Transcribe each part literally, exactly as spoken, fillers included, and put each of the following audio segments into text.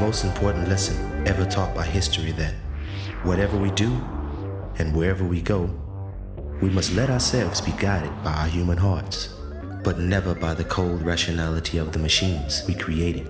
most important lesson ever taught by history that whatever we do and wherever we go, we must let ourselves be guided by our human hearts, but never by the cold rationality of the machines we created.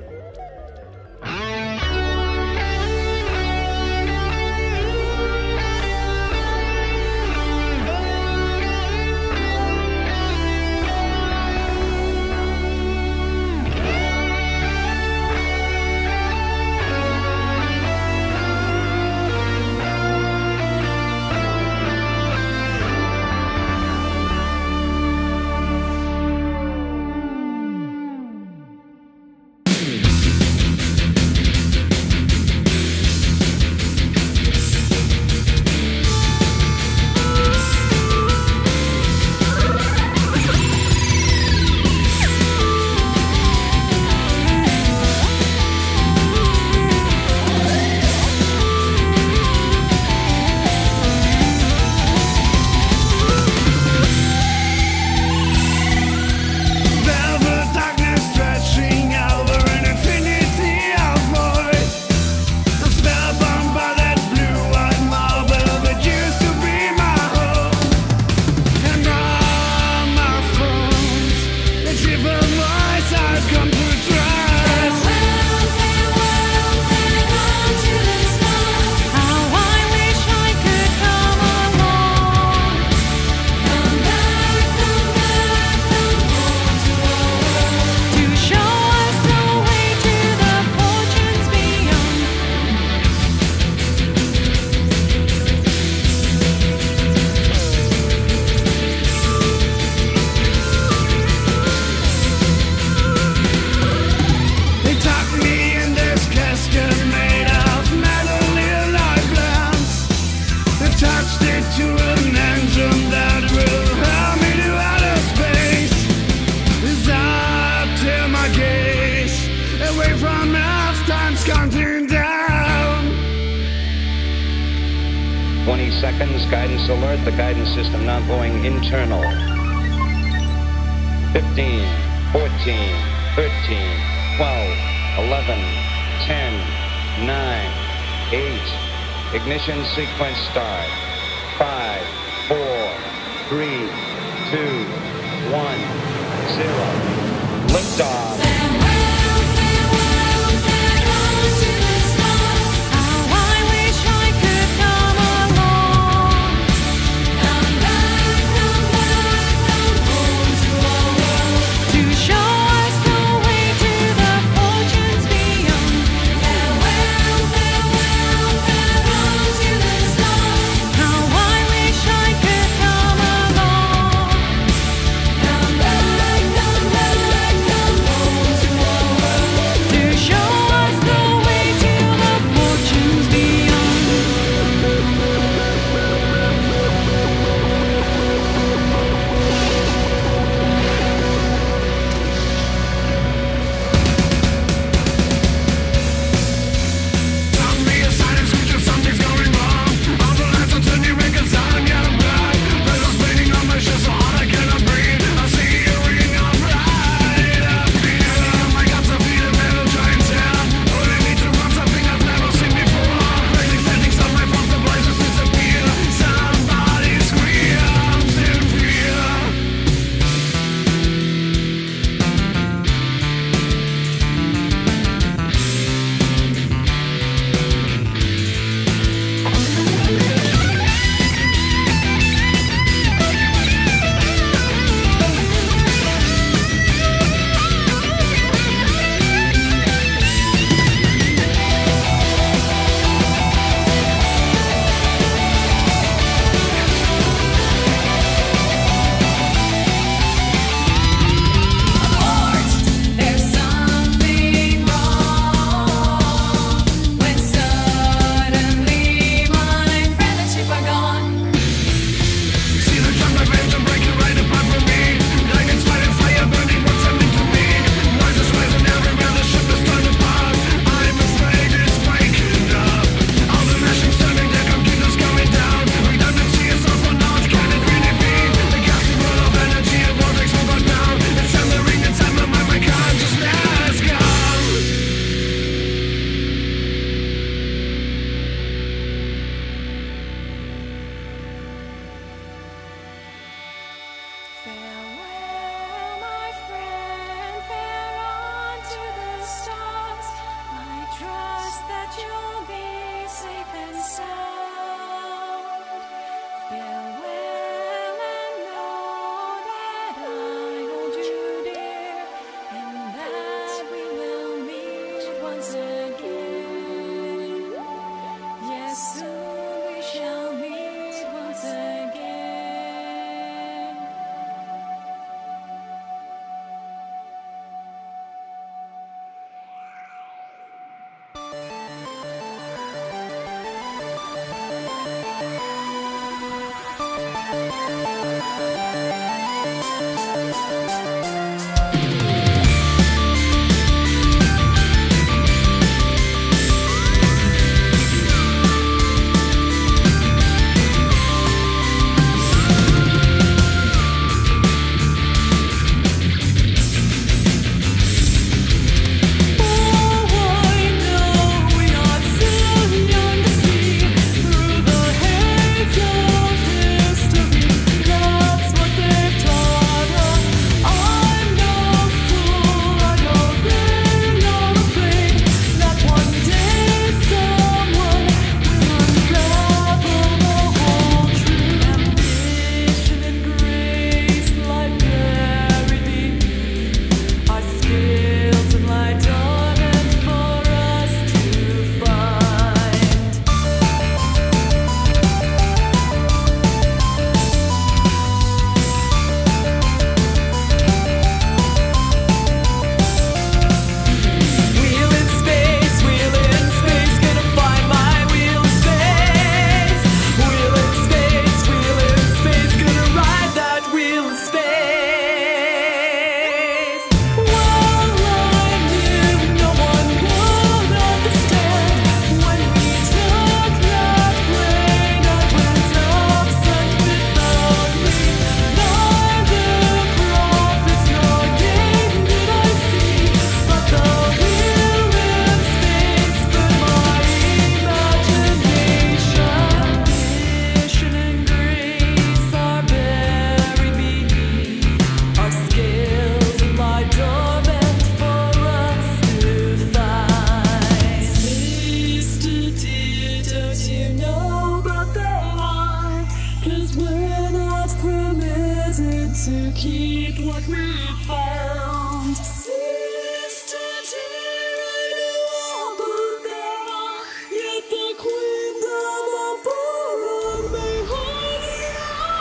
twenty seconds, guidance alert, the guidance system now going internal. fifteen, fourteen, thirteen, twelve, eleven, ten, nine, eight, ignition sequence start. five, four, three, two, one, zero. Liftoff. to keep what we found. Sisters, here I know the girl, yet the queendom of Ballroom may hold the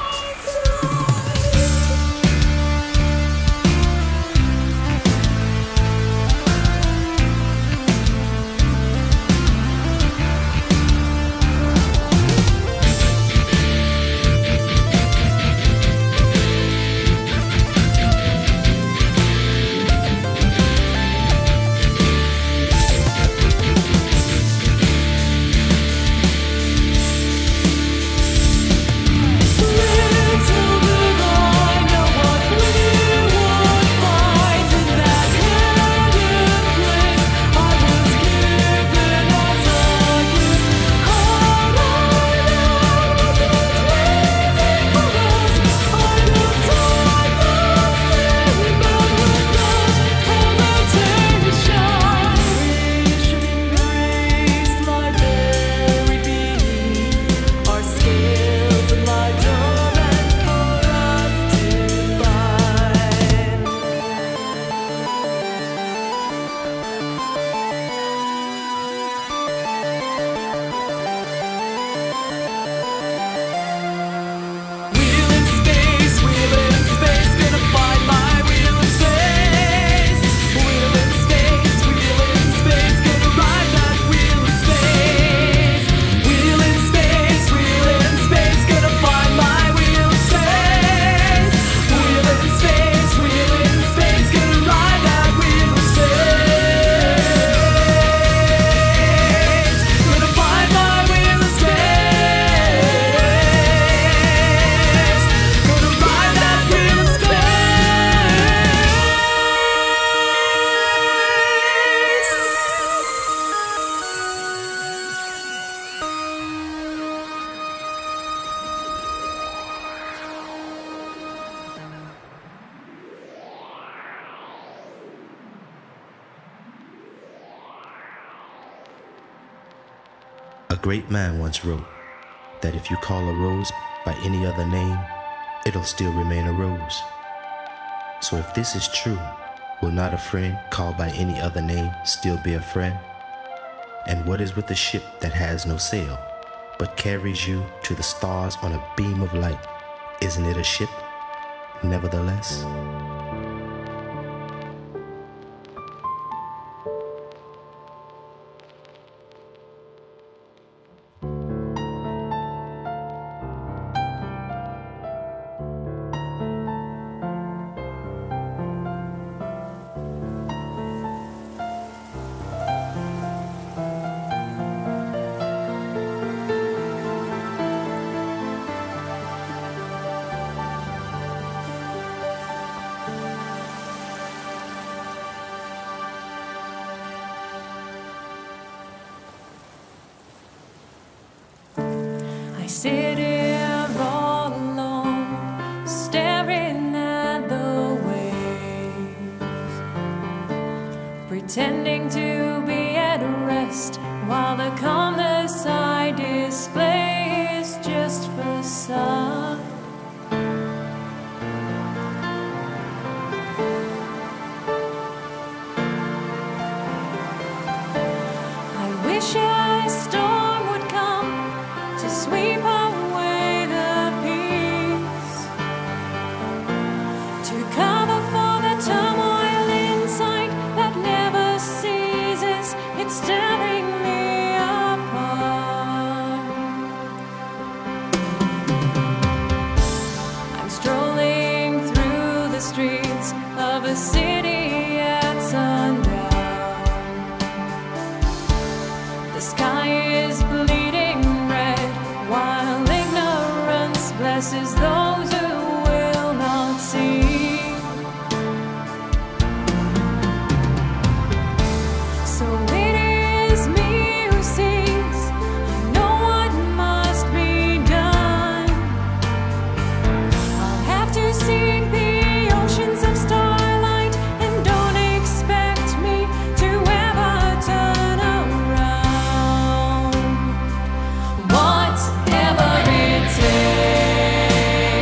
A great man once wrote that if you call a rose by any other name, it'll still remain a rose. So if this is true, will not a friend called by any other name still be a friend? And what is with the ship that has no sail, but carries you to the stars on a beam of light? Isn't it a ship, nevertheless? I sit here all alone, staring at the waves, pretending to be at rest, while the calmness I display is just facade. I wish a storm would come to sweep away the peace, to cover for the turmoil inside that never ceases. It's tearing me apart. I'm strolling through the streets of a city at sundown. The sky is bleeding red, while ignorance blesses those who will not see. So it is me who sees. I know what must be done. I'll have to seek the oceans of starlight, and don't expect me to ever turn around. Whatever it takes.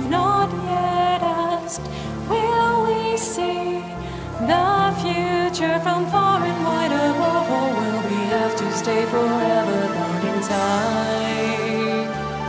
we've not yet asked. Will we see the future from far and wide above, or will we have to stay forever bound in time?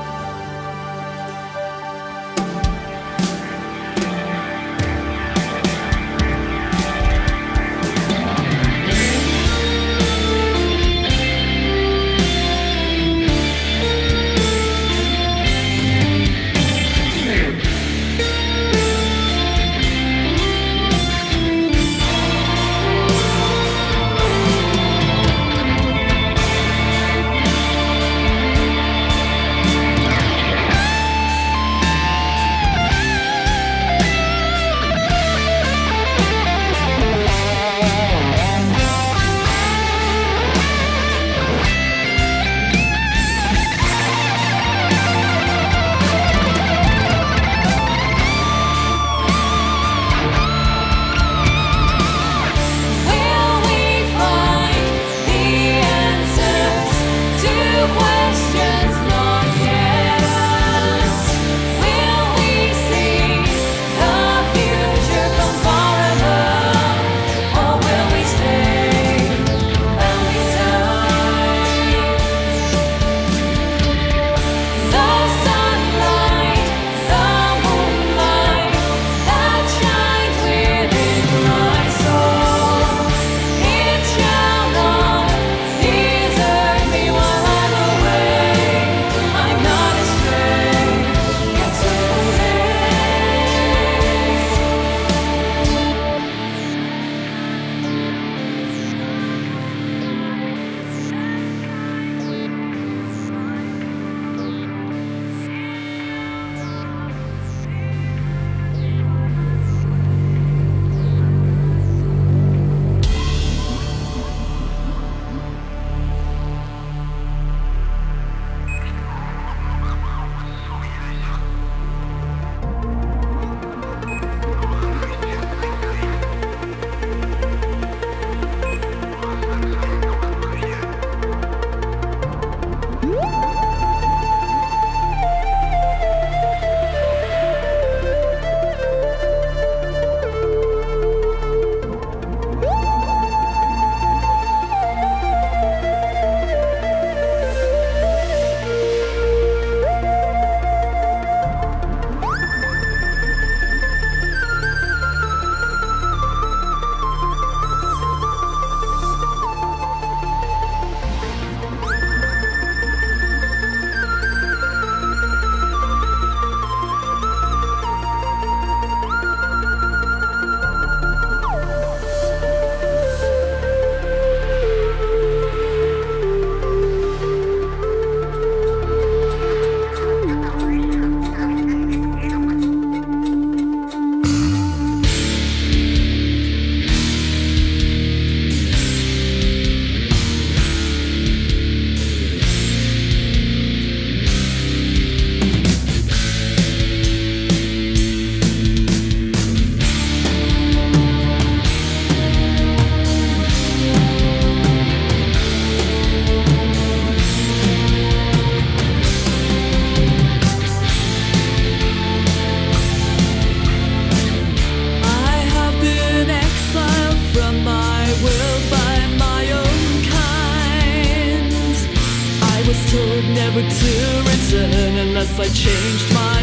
Never to return unless I changed my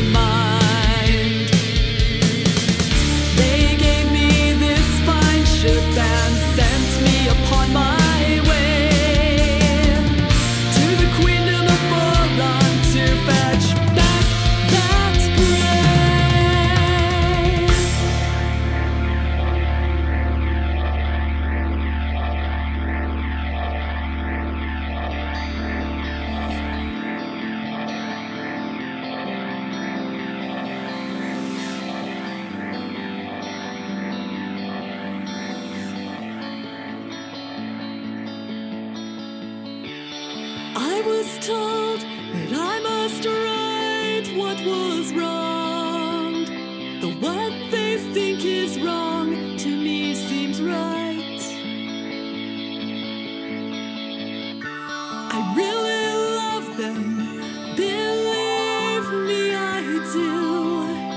mind. They gave me this fine ship and sent me upon my way to the queendom of Boron to fetch back that I was told that I must right what was wrong. The what they think is wrong to me seems right. I really love them, believe me I do.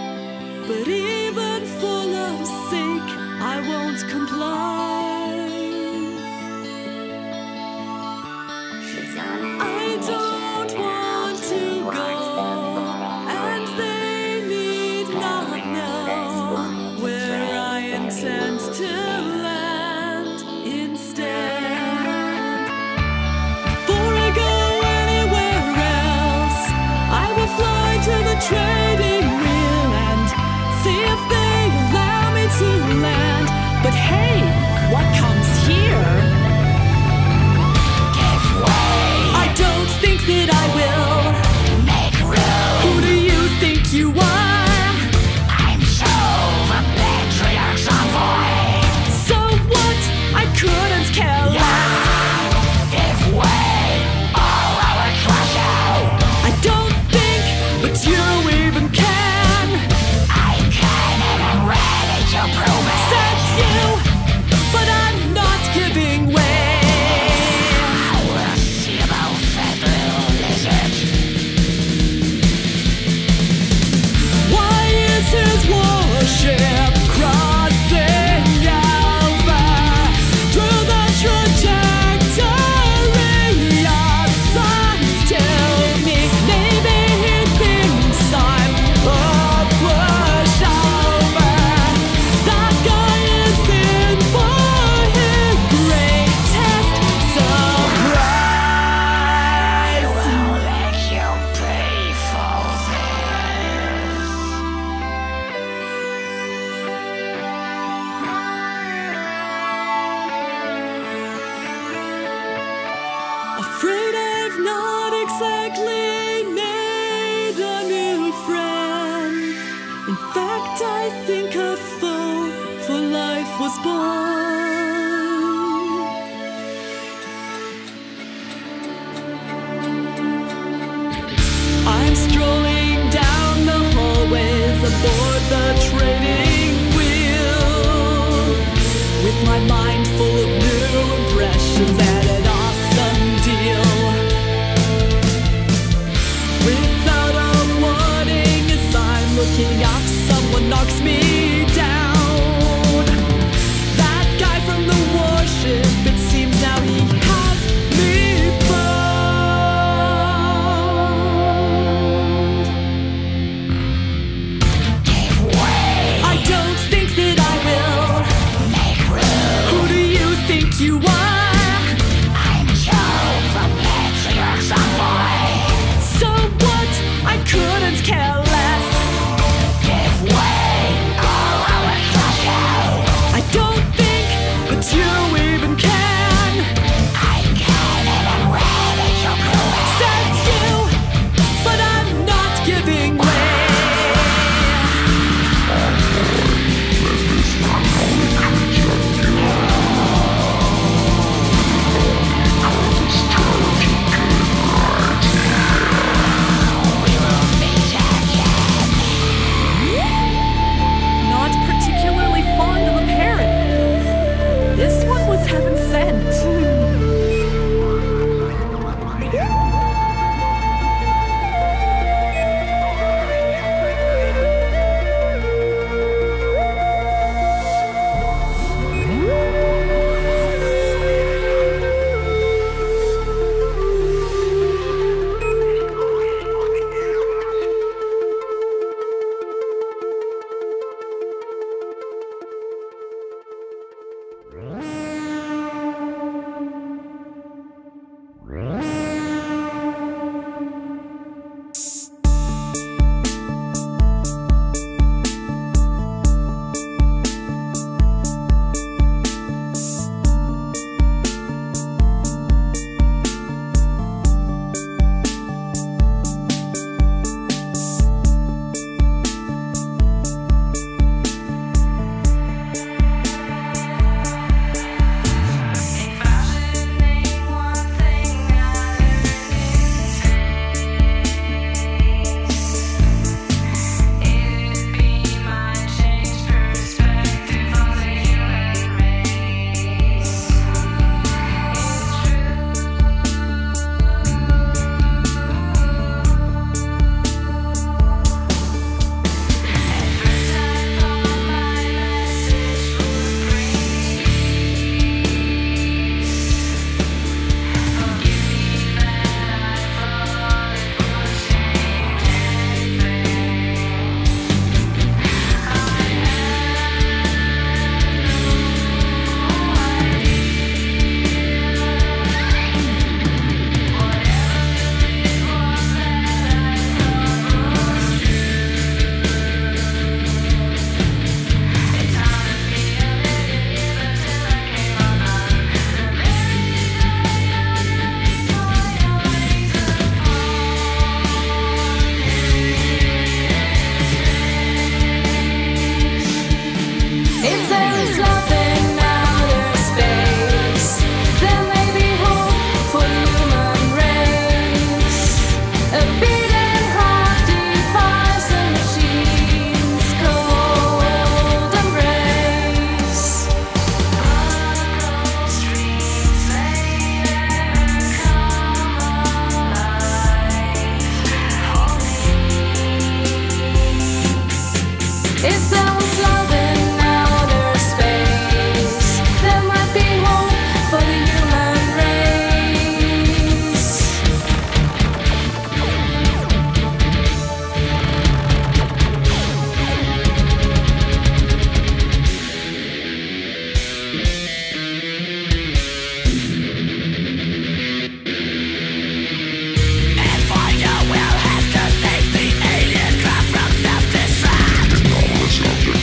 In fact, I think a foe for life was born. I'm strolling down the hallways aboard the training wheel, with my mind full of new impressions and an awesome deal. Without a warning, as I'm looking up, someone knocks me down. That guy from the warship, it seems now he has me found. Give way. I don't think that I will. Make room. Who do you think you are? I'm Joe from Patriarchs of Void. So what? I couldn't care less. Give way, or I will crush you. I don't think that you even can. I can and I'm ready to prove. Said you, but I'm not giving way. Not particularly fond of a parrot. This one was heaven sent. If there is love in outer space, there may be hope for the human race. A beating heart defies the machine's cold embrace. Underground streets may never come alive for me. If there was love in outer space, there might be hope for the human race. And for your will has to save the alien craft from self-destruct.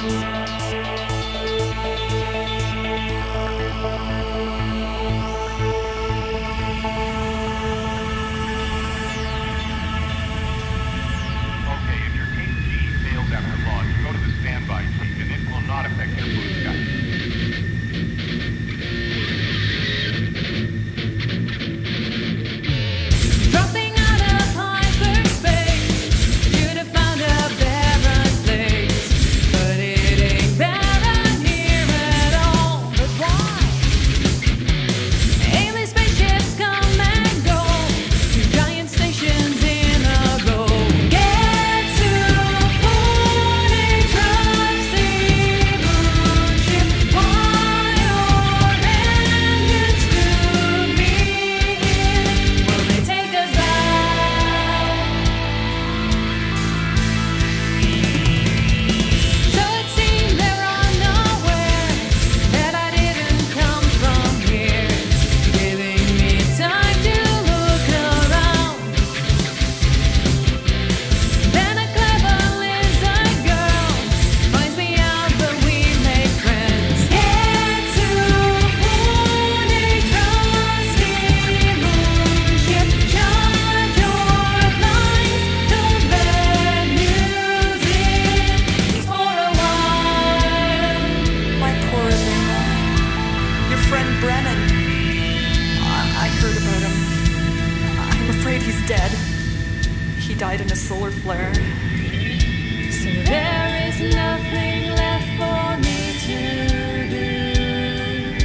died in a solar flare. So there is nothing left for me to do.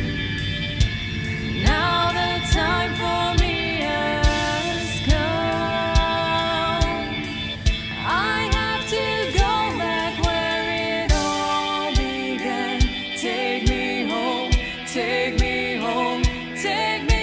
Now the time for me has come. I have to go back where it all began. Take me home, take me home, take me home.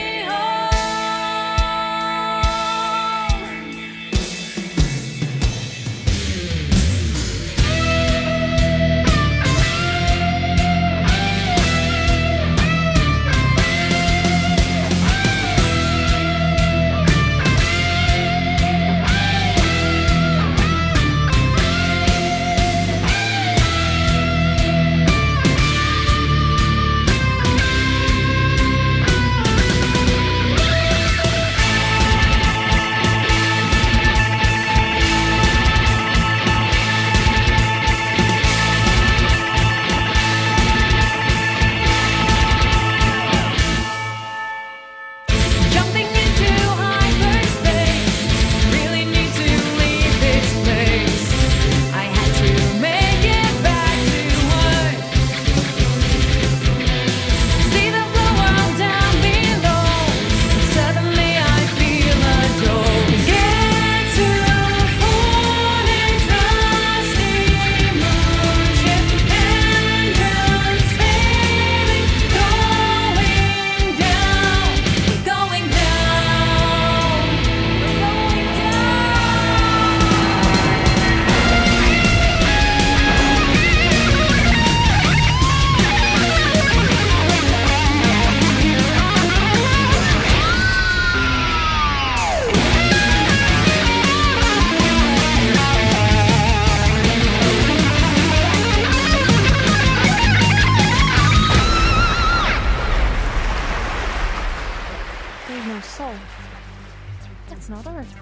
There's no soul. That's not Earth.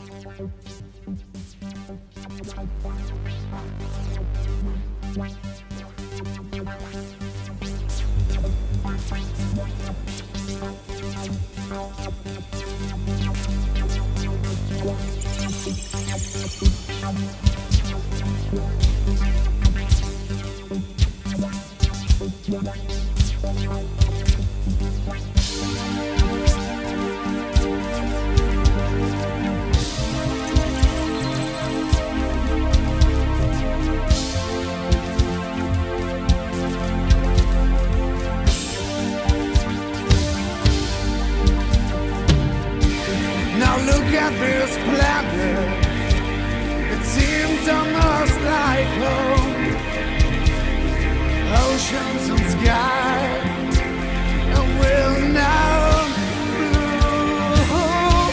Now look at this planet. It seems almost like home. Oceans and skies, and we'll now blue.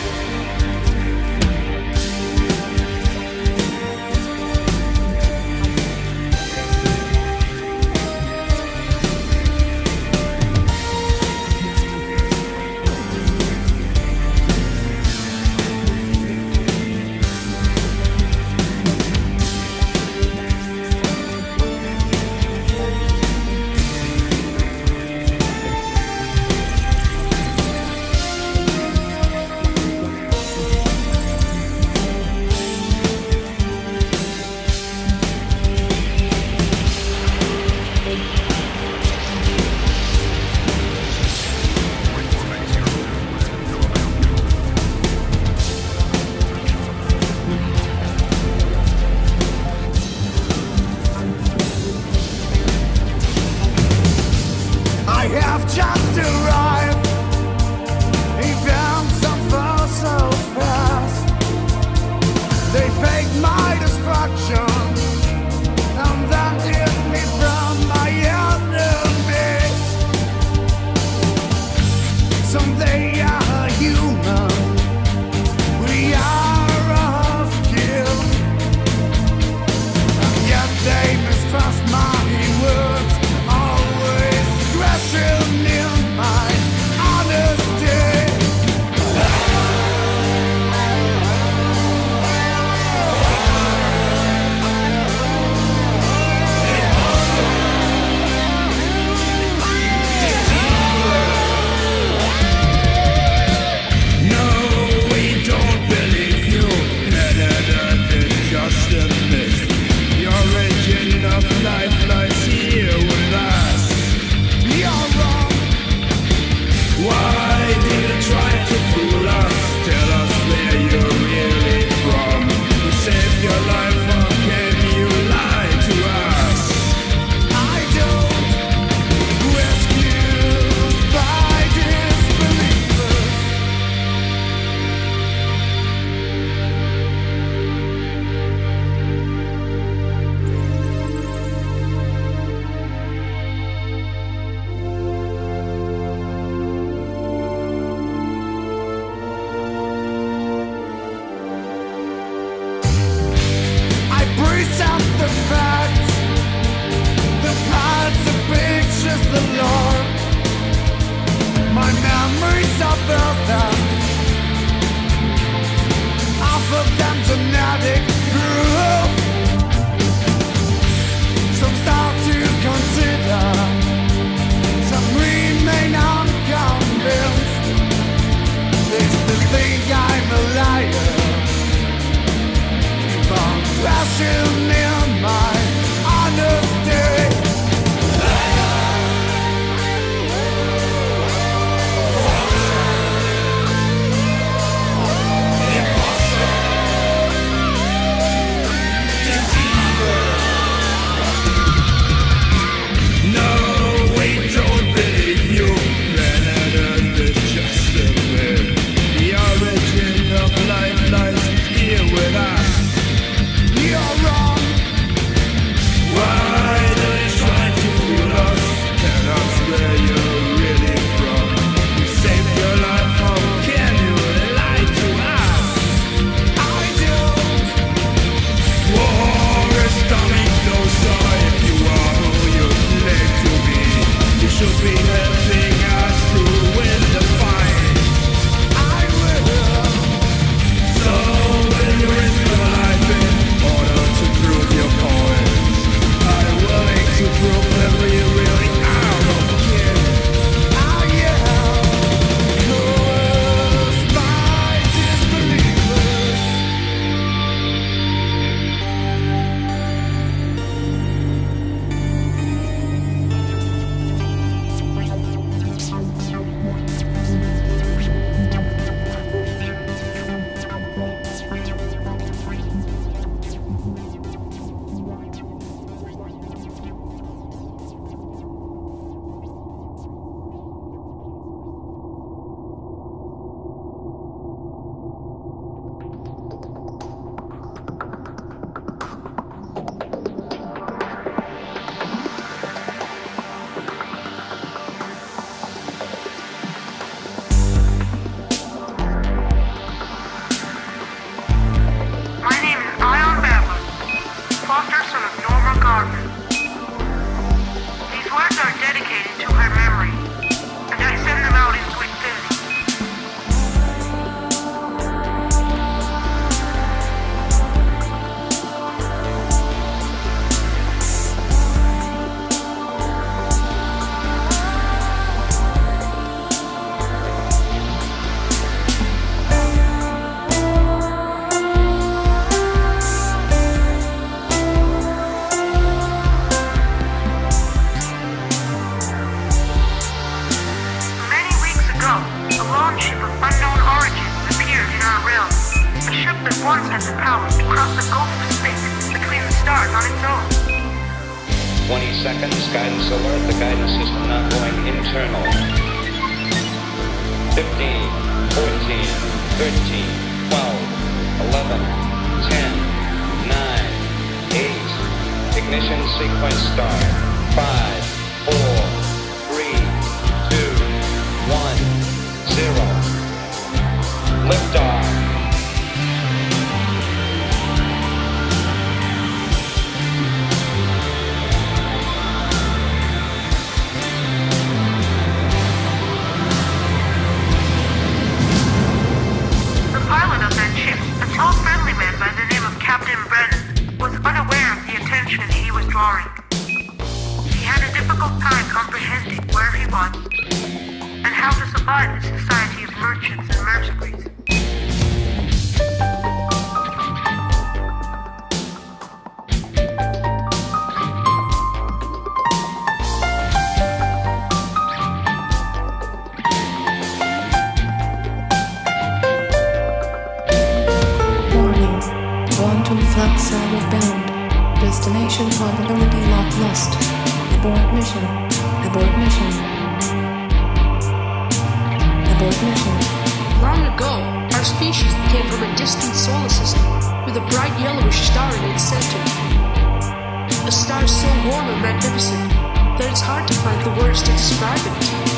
have just arrived. Events unfold so fast. They fake my destruction and then hid me from my enemies. Someday you're human, we are of kin, and yet they mistrust my words, always crashing in my honesty. No, we don't believe you. Planet Earth is just a myth. The origin of life lies here with us. You're wrong. Why do you try to fool us? Tell us where you're really from. You saved your life, how can you lie to us? I don't rescue by disbelievers. I breeze out the facts, the parts, the pictures, the lore. My memories are built up, off of them genetic proof. Some start to consider, some remain unconvinced. They still think I'm a liar. Keep on crashing in my honesty. No, we don't believe you. Planet Earth is just a myth. The origin of life lies here with us. You're wrong. Why do you try to fool us? Tell us where you're really from. You saved your life, how can you lie to us? I don't. War is coming closer. If you are who you claim to be, you should be helping us to win the fight. I will. So will you risk your life in order to prove your point? Are you willing to prove that we really are of kin? I am coerced by disbelievers. My name is Ion Babler, foster son of Norma Gardner. These words are dedicated to her memory, and I send them out in quick filling. once had the power to cross the gulf of space between the stars on its own. twenty seconds, guidance alert, the guidance system not going internal. fifteen, fourteen, thirteen, twelve, eleven, ten, nine, eight, ignition sequence start. five, four, three, two, one, zero. Liftoff. Captain Brennan was unaware of the attention he was drawing. He had a difficult time comprehending where he was and how to survive in a society of merchants and mercenaries. Flight southward bound. Destination probability lock lost. Abort mission. Abort mission. Abort mission. Long ago, our species came from a distant solar system with a bright yellowish star in its center. A star so warm and magnificent that it's hard to find the words to describe it.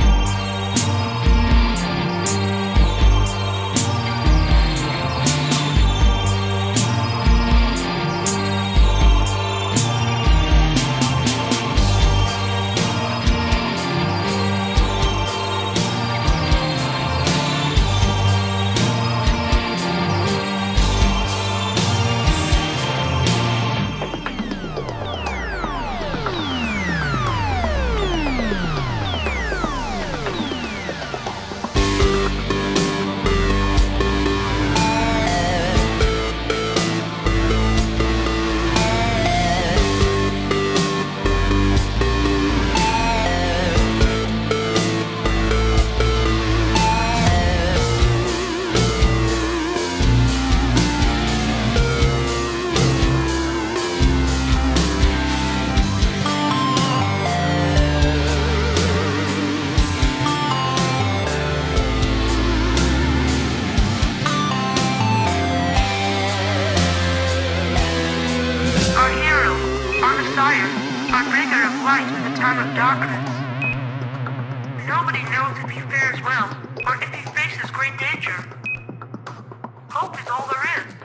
Nobody knows if he fares well or if he faces great danger. Hope is all there is.